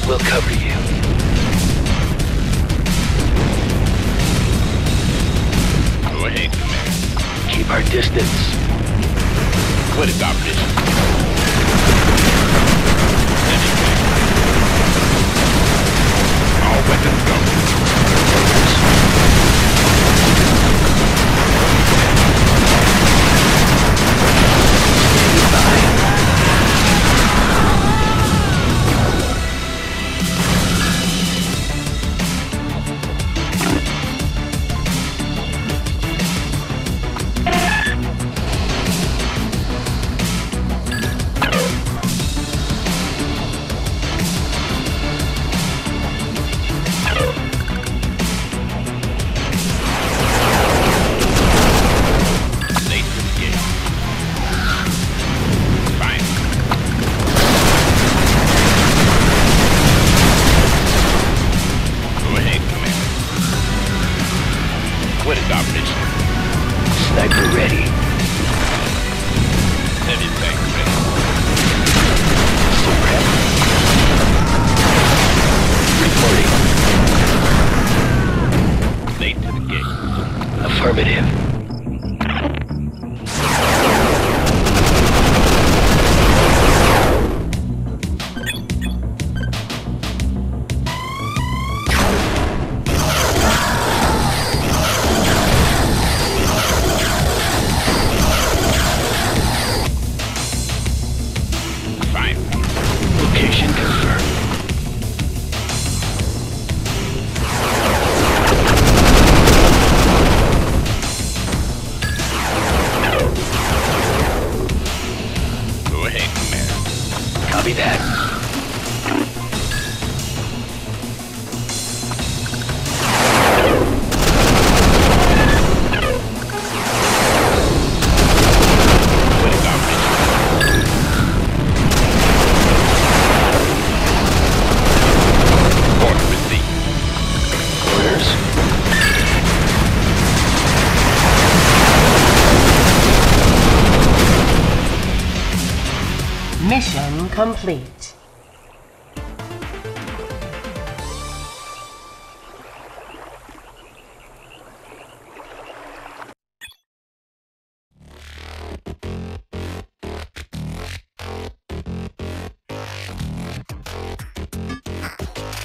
We'll cover you. Go ahead, Commander. Keep our distance. What is our mission? Sending back. All weapons go. What is our mission? Sniper ready. Send it back, ready. Suppress. Reporting. Late to the gate. Affirmative. Location confirmed. Go ahead, Commander. Copy that. What is our mission? Order received. Orders. Mission complete.